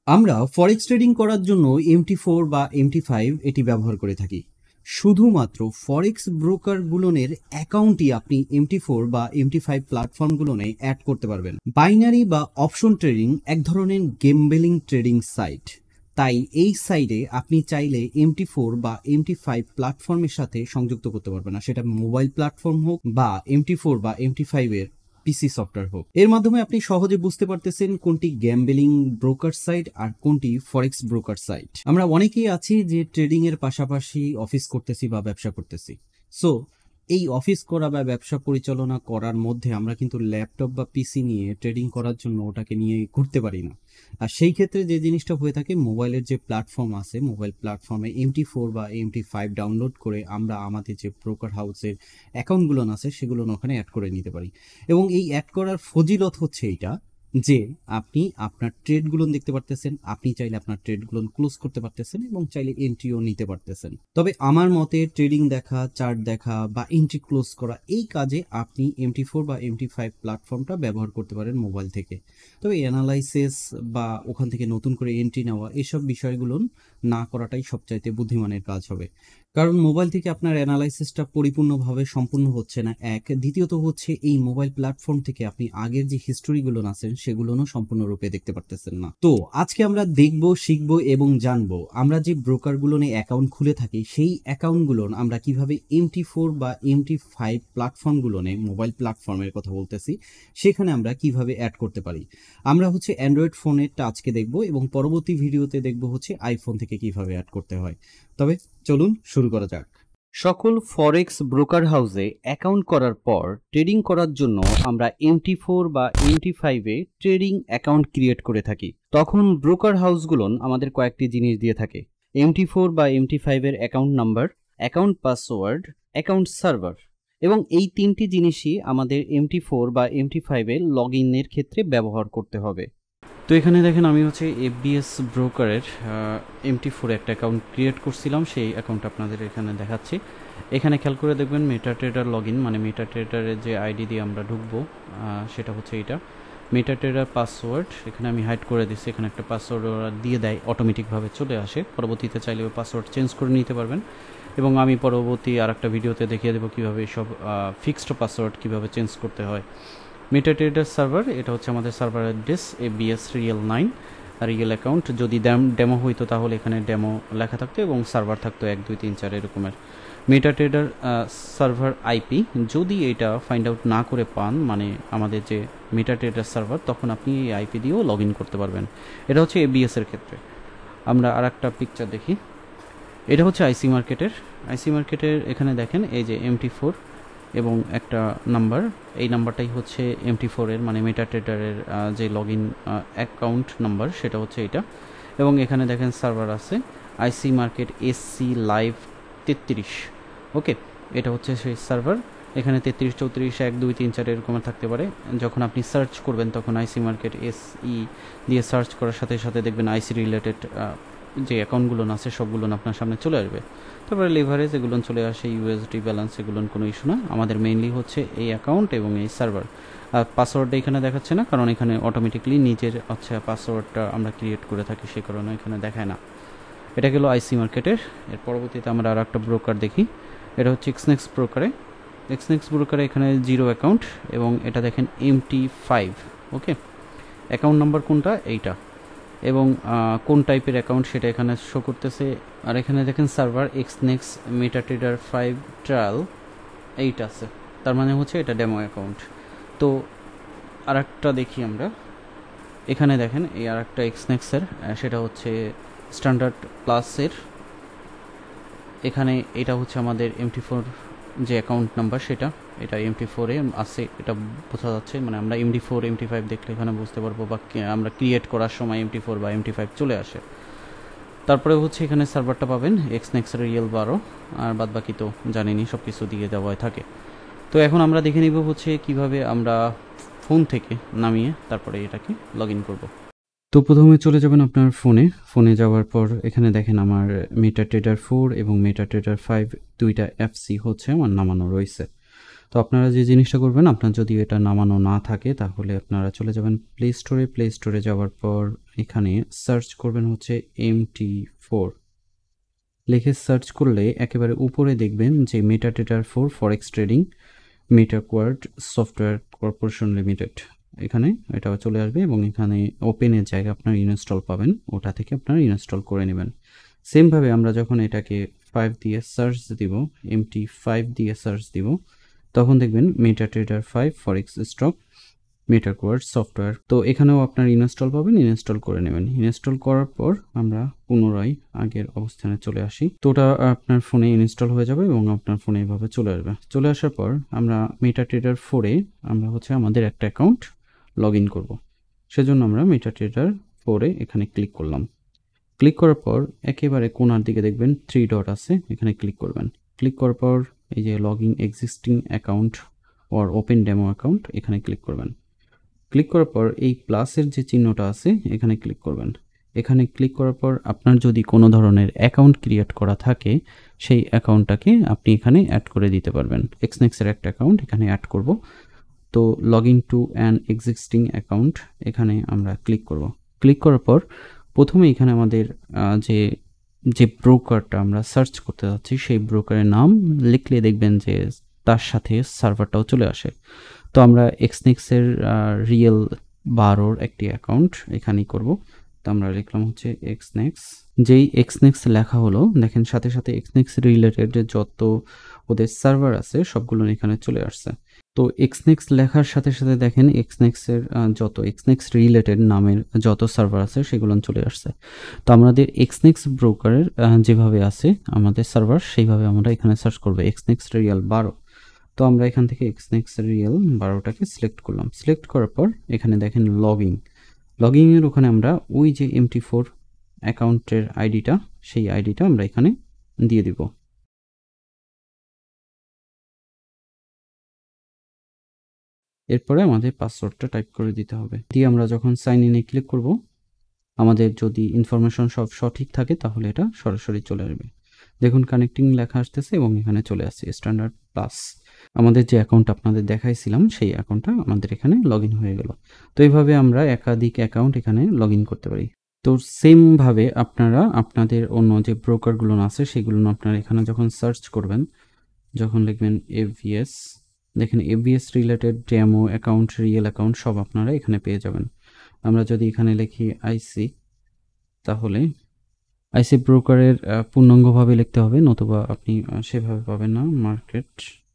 আমরা forex trading করার জন্য MT4 বা MT5 এটি ব্যবহার করে থাকি। শুধুমাত্র ফরেক্স ব্রোকারগুলোনের অ্যাকাউন্টই আপনি MT4 বা MT5 প্ল্যাটফর্মগুলোনে অ্যাড করতে পারবেন। বাইনারি বা অপশন ট্রেডিং এক ধরনের গেমবেলিং ট্রেডিং সাইট। তাই এই সাইটে আপনি চাইলে MT4 বা MT5 প্ল্যাটফর্মের সাথে সংযুক্ত করতে পারবেন না, সেটা মোবাইল প্ল্যাটফর্ম হোক বা MT4 বা MT5 এর পিসি সফটওয়্যার হোক। এর মাধ্যমে আপনি সহজে বুঝতে পারতেছেন কোনটি গ্যাম্বলিং ব্রোকার সাইট আর কোনটি ফরেক্স ব্রোকার সাইট। আমরা অনেকেই আছি যে ট্রেডিং এর পাশাপাশি অফিস করতেছি বা ব্যবসা করতেছি। সো এই অফিস করা বা ব্যবসা পরিচালনা করার মধ্যে আমরা কিন্তু ল্যাপটপ বা পিসি নিয়ে ট্রেডিং করার জন্য ওটাকে নিয়ে ঘুরতে পারি না। আর সেই ক্ষেত্রে যে জিনিসটা হয়ে থাকে, মোবাইলের যে প্ল্যাটফর্ম আছে, মোবাইল প্ল্যাটফর্মে MT4 বা MT5 ডাউনলোড করে আমরা আমাদের যে ব্রোকার হাউসের অ্যাকাউন্টগুলো আছে সেগুলো ওখানে অ্যাড করে নিতে পারি। এবং এই অ্যাড করার ফজিলত হচ্ছে এইটা যে আপনি আপনার ট্রেডগুলো দেখতে পারতেছেন, আপনি চাইলে আপনার ট্রেডগুলো ক্লোজ করতে পারতেছেন এবং চাইলে এন্ট্রিও নিতে পারতেছেন। তবে আমার মতে ট্রেডিং দেখা, চার্ট দেখা বা এন্ট্রি ক্লোজ করা এই কাজে আপনি MT4 বা MT5 প্ল্যাটফর্মটা ব্যবহার করতে পারেন মোবাইল থেকে। তবে অ্যানালাইসিস বা ওখান থেকে নতুন করে এন্ট্রি নেওয়া এসব বিষয়গুলো না করাটাই সবচাইতে বুদ্ধিমানের কাজ হবে। কারণ মোবাইল থেকে আপনার অ্যানালাইসিসটা পরিপূর্ণভাবে সম্পূর্ণ হচ্ছে না, এক। দ্বিতীয়ত হচ্ছে এই মোবাইল প্ল্যাটফর্ম থেকে আপনি আগের যে হিস্টোরিগুলো আছেন সেগুলোও সম্পূর্ণরূপে দেখতে পারতেছেন না। তো আজকে আমরা দেখব, শিখব এবং জানবো আমরা যে ব্রোকারগুলো নিয়ে অ্যাকাউন্ট খুলে থাকি সেই অ্যাকাউন্টগুলো আমরা কিভাবে MT4 বা MT5 প্ল্যাটফর্মগুলো নিয়ে, মোবাইল প্ল্যাটফর্মের কথা বলতেছি, সেখানে আমরা কিভাবে অ্যাড করতে পারি। আমরা হচ্ছে অ্যান্ড্রয়েড ফোনেরটা আজকে দেখব এবং পরবর্তী ভিডিওতে দেখব হচ্ছে আইফোন থেকে কিভাবে অ্যাড করতে হয়। তবে চলুন শুরু করা যাক। সকল ফরেক্স ব্রোকার হাউসে অ্যাকাউন্ট করার পর ট্রেডিং করার জন্য আমরা MT4 বা MT5 এ ট্রেডিং অ্যাকাউন্ট ক্রিয়েট করে থাকি। তখন ব্রোকার হাউসগুলো আমাদের কয়েকটি জিনিস দিয়ে থাকে: MT4 বা MT5 এর account number, account password, account server. এবং এই তিনটি জিনিসই আমাদের MT4 বা MT5 এর লগ ইনের ক্ষেত্রে ব্যবহার করতে হবে। তো এখানে দেখেন আমি হচ্ছে FBS ব্রোকারের MT4 একটা অ্যাকাউন্ট ক্রিয়েট করছিলাম, সেই অ্যাকাউন্ট আপনাদের এখানে দেখাচ্ছি। এখানে খেয়াল করে দেখবেন মেটাট্রেডার লগ ইন, মানে মেটাট্রেডারের যে আইডি দিয়ে আমরা ঢুকবো সেটা হচ্ছে এটা। মেটাট্রেডার পাসওয়ার্ড এখানে আমি হাইড করে দিচ্ছি, এখানে একটা পাসওয়ার্ড ওরা দিয়ে দেয়, অটোমেটিকভাবে চলে আসে। পরবর্তীতে চাইলে ওই পাসওয়ার্ড চেঞ্জ করে নিতে পারবেন এবং আমি পরবর্তী আর একটা ভিডিওতে দেখিয়ে দেবো কীভাবে সব ফিক্সড পাসওয়ার্ড কীভাবে চেঞ্জ করতে হয়। মেটাট্রেডার সার্ভার, এটা হচ্ছে আমাদের server address FBS real 9 real account. যদি ডেমো হইতো তাহলে এখানে ডেমো লেখা থাকতো এবং সার্ভার থাকতো 1 2 3 4 এরকমের। মেটাট্রেডার সার্ভার আইপি, যদি এটা ফাইন্ড আউট না করে পান, মানে আমাদের যে মেটাট্রেডার সার্ভার, তখন আপনি এই আইপি দিয়েও লগ ইন করতে পারবেন। এটা হচ্ছে FBS এর ক্ষেত্রে। আমরা আর একটা পিকচার দেখি, এটা হচ্ছে আইসি মার্কেটের। এখানে দেখেন এই যে MT4 এবং একটা নাম্বার, এই নাম্বারটাই হচ্ছে MT4 এর, মানে মেটাট্রেডারের যে লগ ইন অ্যাকাউন্ট নাম্বার, সেটা হচ্ছে এটা। এবং এখানে দেখেন সার্ভার আছে IC market SC live 33। Okay, এটা হচ্ছে সেই সার্ভার। এখানে 33 34 1 2 3 4 এরকমের থাকতে পারে। যখন আপনি সার্চ করবেন তখন আইসি মার্কেট SE দিয়ে সার্চ করার সাথে সাথে দেখবেন আইসি রিলেটেড যে অ্যাকাউন্টগুলো আছে সবগুলো আপনার সামনে চলে আসবে। তারপরে লেভারেজ এগুলো চলে আসে, USD ব্যালেন্স, এগুলো কোনো ইস্যু না। আমাদের মেইনলি হচ্ছে এই অ্যাকাউন্ট এবং এই সার্ভার। পাসওয়ার্ডটা এখানে দেখাচ্ছে না, কারণ এখানে অটোমেটিকলি নিজের হচ্ছে পাসওয়ার্ডটা আমরা ক্রিয়েট করে থাকি, সে কারণে এখানে দেখায় না। এটা গেল আইসি মার্কেটের। এর পরবর্তীতে আমরা আর একটা ব্রোকার দেখি, এটা হচ্ছে এক্সনেক্স ব্রোকারে এখানে 0 অ্যাকাউন্ট এবং এটা দেখেন MT5। ওকে, অ্যাকাউন্ট নাম্বার কোনটা, এইটা, এবং কোন টাইপের অ্যাকাউন্ট সেটা এখানে শো করতেছে। আর এখানে দেখেন সার্ভার এক্সনেক্স মেটাট্রেডার 5 ট্রায়াল, এইটা আছে, তার মানে হচ্ছে এটা ডেমো অ্যাকাউন্ট। তো আর একটা দেখি আমরা, এখানে দেখেন এই আর একটা এক্সনেক্সের, সেটা হচ্ছে স্ট্যান্ডার্ড প্লাসের। এখানে এটা হচ্ছে আমাদের MT4 যে অ্যাকাউন্ট নাম্বার, সেটা এটা MT4 এ আছে, এটা বোঝা যাচ্ছে। মানে আমরা MT4 MT5 দেখলে এখানে বুঝতে পারবো, বা আমরা ক্রিয়েট করার সময় MT4 বা MT5 চলে আসে। তারপরে হচ্ছে এখানে সার্ভারটা পাবেন এক্সনেক্স রিয়েল 12, আর বাদ বাকি তো জানিনি, সব কিছু দিয়ে দেওয়া থাকে। তো এখন আমরা দেখে নিব হচ্ছে কিভাবে আমরা ফোন থেকে নামিয়ে তারপরে এটাকে লগ ইন করবো। তো প্রথমে চলে যাবেন আপনার ফোনে যাওয়ার পর এখানে দেখেন আমার মেটাট্রেডার 4 এবং মেটাট্রেডার 5 দুইটা FC হচ্ছে আমার নামানো রয়েছে। তো আপনারা যে জিনিসটা করবেন, আপনার যদি এটা নামানো না থাকে তাহলে আপনারা চলে যাবেন প্লে স্টোরে। প্লে স্টোরে যাওয়ার পর এখানে সার্চ করবেন হচ্ছে MT4 লিখে সার্চ করলে একেবারে উপরে দেখবেন যে MetaTrader for forex trading MetaQuotes software corporation limited, এখানে এটা চলে আসবে এবং এখানে ওপেনের জায়গায় আপনার ইনস্টল পাবেন, ওটা থেকে আপনারা ইনস্টল করে নেবেন। সেমভাবে আমরা যখন এটাকে 5 দিয়ে সার্চ দিব, MT5 দিয়ে সার্চ দিব, তখন দেখবেন MetaTrader 5 forex stock MetaQuotes software, তো এখানেও আপনার ইনস্টল পাবেন, ইনস্টল করে নেবেন। ইনস্টল করার পর আমরা পুনরায় আগের অবস্থানে চলে আসি, তো ওটা আপনার ফোনে ইনস্টল হয়ে যাবে এবং আপনার ফোনে এভাবে চলে আসবে। চলে আসার পর আমরা মেটাট্রেডার 4-এ আমরা হচ্ছে আমাদের একটা অ্যাকাউন্ট লগ ইন করবো, সেজন্য আমরা মেটাট্রেডার 4-এ এখানে ক্লিক করলাম। ক্লিক করার পর একেবারে কোণার দিকে দেখবেন 3 ডট আছে, এখানে ক্লিক করবেন। ক্লিক করার পর এই যে log in existing account or open demo account, এখানে ক্লিক করবেন। ক্লিক করার পর এই প্লাসের যে চিহ্নটা আছে এখানে ক্লিক করবেন। এখানে ক্লিক করার পর আপনার যদি কোনো ধরনের অ্যাকাউন্ট ক্রিয়েট করা থাকে সেই অ্যাকাউন্টটাকে আপনি এখানে অ্যাড করে দিতে পারবেন। এক্সনেক্সের একটা অ্যাকাউন্ট এখানে অ্যাড করব, তো log in to an existing account এখানে আমরা ক্লিক করব। ক্লিক করার পর প্রথমে এখানে আমাদের যে যে ব্রোকারটা আমরা সার্চ করতে যাচ্ছি সেই ব্রোকারের নাম লিখলে দেখবেন যে তার সাথে সার্ভারটাও চলে আসে। তো আমরা এক্সনেক্সের রিয়েল 12-র একটি অ্যাকাউন্ট এখানেই করব, তো আমরা লিখলাম হচ্ছে এক্সনেক্স। যেই এক্সনেক্স লেখা হলো দেখেন সাথে সাথে এক্সনেক্স রিলেটেড যত ওদের সার্ভার আছে সবগুলো এখানে চলে আসছে। তো এক্সনেক্স লেখার সাথে সাথে দেখেন এক্সনেক্সের যত এক্সনেক্স রিলেটেড নামের যত সার্ভার আছে সেগুলো চলে আসছে। তো আমাদের এক্সনেক্স ব্রোকারের যেভাবে আছে আমাদের সার্ভার সেইভাবে আমরা এখানে সার্চ করবো এক্সনেক্স রিয়েল 12। তো আমরা এখান থেকে এক্সনেক্স রিয়েল 12টাকে সিলেক্ট করলাম। সিলেক্ট করার পর এখানে দেখেন লগইনের ওখানে আমরা ওই যে MT4 অ্যাকাউন্টের আইডিটা সেই আইডিটা আমরা এখানে দিয়ে দিব। এরপরে আমাদের পাসওয়ার্ডটা টাইপ করে দিতে হবে, দিয়ে আমরা যখন সাইন ইনে ক্লিক করব আমাদের যদি ইনফরমেশন সব সঠিক থাকে তাহলে এটা সরাসরি চলে আসবে। দেখুন কানেক্টিং লেখা আসতেছে এবং এখানে চলে আসছে স্ট্যান্ডার্ড প্লাস। আমাদের যে অ্যাকাউন্ট আপনাদের দেখাইছিলাম সেই অ্যাকাউন্টটা আমাদের এখানে লগ ইন হয়ে গেল। তো এইভাবে আমরা একাধিক অ্যাকাউন্ট এখানে লগ ইন করতে পারি। তো সেমভাবে আপনারা আপনাদের অন্য যে ব্রোকারগুলো আছে সেগুলো আপনারা এখানে যখন সার্চ করবেন, যখন লিখবেন এভিএস, দেখেন AVS related demo account real account সব আপনারা এখানে পেয়ে যাবেন। আমরা যদি এখানে লিখি আইসি, তাহলে আইসি ব্রোকারের পূর্ণাঙ্গভাবে লিখতে হবে, নতুবা আপনি সেভাবে পাবেন না। মার্কেট,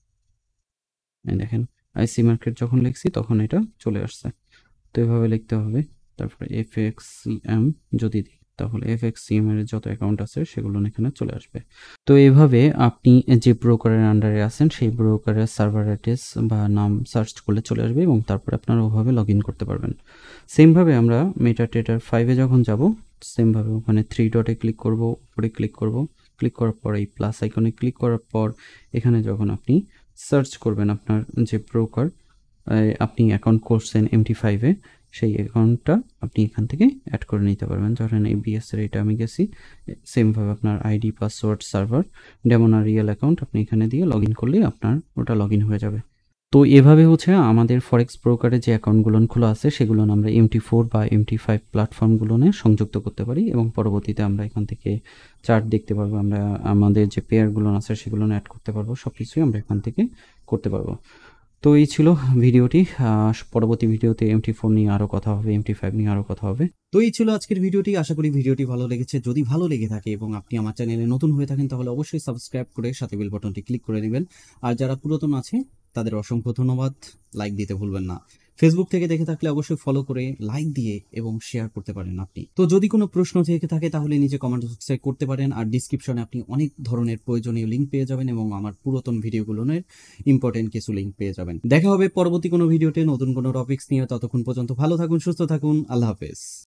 দেখেন আইসি মার্কেট যখন লিখছি তখন এটা চলে আসছে, তো এভাবে লিখতে হবে। তারপরে FXCM যদি দিই তাহলে FXCM এর যত অ্যাকাউন্ট আছে সেগুলো এখানে চলে আসবে। তো এভাবে আপনি যে ব্রোকারের আন্ডারে আছেন সেই ব্রোকারের সার্ভার অ্যাড্রেস বা নাম সার্চ করলে চলে আসবে এবং তারপরে আপনারা ওভাবে লগ ইন করতে পারবেন। সেমভাবে আমরা মেটাট্রেডার 5-এ যখন যাব সেমভাবে ওখানে 3 ডটে ক্লিক করব, উপরে ক্লিক করব। ক্লিক করার পর এই প্লাস আইকনে ক্লিক করার পর এখানে যখন আপনি সার্চ করবেন আপনার যে ব্রোকার আপনি অ্যাকাউন্ট করছেন MT5-এ সেই অ্যাকাউন্টটা আপনি এখান থেকে অ্যাড করে নিতে পারবেন। ধরেন ABS এর এটা আমি গেছি, সেমভাবে আপনার আইডি পাসওয়ার্ড সার্ভার ডেমোনা রিয়েল অ্যাকাউন্ট আপনি এখানে দিয়ে লগ ইন করলে আপনার ওটা লগ ইন হয়ে যাবে। তো এভাবে হচ্ছে আমাদের ফরেক্স ব্রোকারে যে অ্যাকাউন্টগুলো খোলা আছে সেগুলো আমরা MT4 বা MT5 প্ল্যাটফর্মগুলো সংযুক্ত করতে পারি এবং পরবর্তীতে আমরা এখান থেকে চার্ট দেখতে পারবো, আমরা আমাদের যে পেয়ারগুলো আছে সেগুলো অ্যাড করতে পারবো, সব কিছুই আমরা এখান থেকে করতে পারবো। তো এই ছিল ভিডিওটি। পরবর্তী ভিডিওতে MT4 নিয়ে আরও কথা হবে, MT5 নিয়ে আরও কথা হবে। তো এই ছিল আজকের ভিডিওটি। আশা করি ভিডিওটি ভালো লেগেছে। যদি ভালো লেগে থাকে এবং আপনি আমার চ্যানেলে নতুন হয়ে থাকেন তাহলে অবশ্যই সাবস্ক্রাইব করে সাথে বেল বাটনটি ক্লিক করে দিবেন। আর যারা পুরাতন আছে তাদের অসংখ্য ধন্যবাদ। লাইক দিতে ভুলবেন না। ফেসবুক থেকে দেখে থাকলে অবশ্যই ফলো করে লাইক দিয়ে এবং শেয়ার করতে পারেন আপনি। তো যদি কোনো প্রশ্ন থেকে থাকে তাহলে নিচে কমেন্ট বক্সে করতে পারেন। আর ডিসক্রিপশনে আপনি অনেক ধরনের প্রয়োজনীয় লিঙ্ক পেয়ে যাবেন এবং আমার পুরাতন ভিডিওগুলোর ইম্পর্টেন্ট কিছু লিঙ্ক পেয়ে যাবেন। দেখা হবে পরবর্তী কোনো ভিডিওতে নতুন কোনো টপিকস নিয়ে। ততক্ষণ পর্যন্ত ভালো থাকুন, সুস্থ থাকুন। আল্লাহ হাফেজ।